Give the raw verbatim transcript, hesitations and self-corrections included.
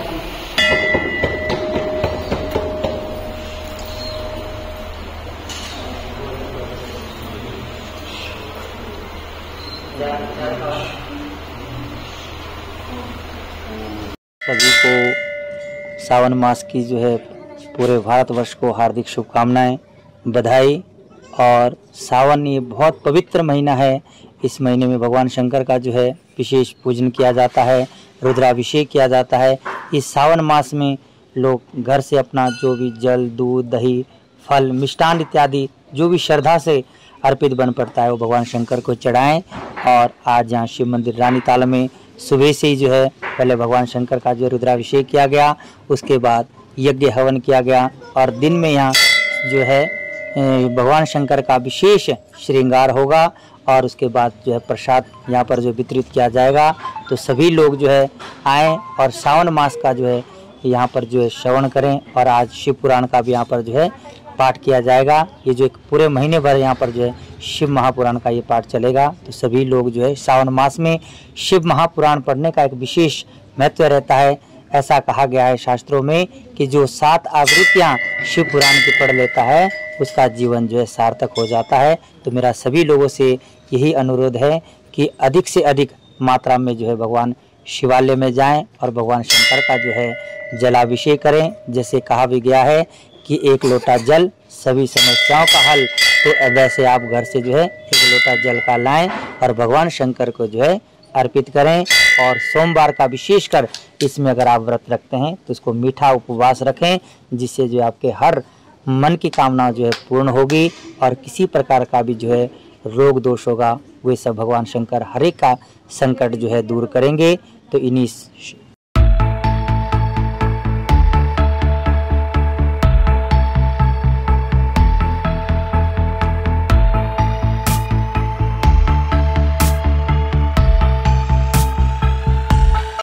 सभी को सावन मास की जो है पूरे भारतवर्ष को हार्दिक शुभकामनाएं, बधाई। और सावन ये बहुत पवित्र महीना है। इस महीने में भगवान शंकर का जो है विशेष पूजन किया जाता है, रुद्राभिषेक किया जाता है। इस सावन मास में लोग घर से अपना जो भी जल, दूध, दही, फल, मिष्टान इत्यादि जो भी श्रद्धा से अर्पित बन पड़ता है वो भगवान शंकर को चढ़ाएं। और आज यहाँ शिव मंदिर रानीताल में सुबह से ही जो है पहले भगवान शंकर का जो रुद्राभिषेक किया गया, उसके बाद यज्ञ हवन किया गया और दिन में यहाँ जो है भगवान शंकर का विशेष श्रृंगार होगा और उसके बाद जो है प्रसाद यहाँ पर जो वितरित किया जाएगा। तो सभी लोग जो है आएँ और सावन मास का जो है यहाँ पर जो है श्रवण करें। और आज शिव पुराण का भी यहाँ पर जो है पाठ किया जाएगा। ये जो एक पूरे महीने भर यहाँ पर जो है शिव महापुराण का ये पाठ चलेगा। तो सभी लोग जो है सावन मास में शिव महापुराण पढ़ने का एक विशेष महत्व रहता है। ऐसा कहा गया है शास्त्रों में कि जो सात आवृत्तियाँ शिव पुराण की पढ़ लेता है उसका जीवन जो है सार्थक हो जाता है। तो मेरा सभी लोगों से यही अनुरोध है कि अधिक से अधिक मात्रा में जो है भगवान शिवालय में जाएं और भगवान शंकर का जो है जलाभिषेक करें। जैसे कहा भी गया है कि एक लोटा जल सभी समस्याओं का हल, तो वैसे आप घर से जो है एक लोटा जल का लाएं और भगवान शंकर को जो है अर्पित करें। और सोमवार का विशेषकर इसमें अगर आप व्रत रखते हैं तो इसको मीठा उपवास रखें, जिससे जो आपके हर मन की कामना जो है पूर्ण होगी और किसी प्रकार का भी जो है रोग दोष होगा वे सब भगवान शंकर हर एक का संकट जो है दूर करेंगे। तो इन्हीं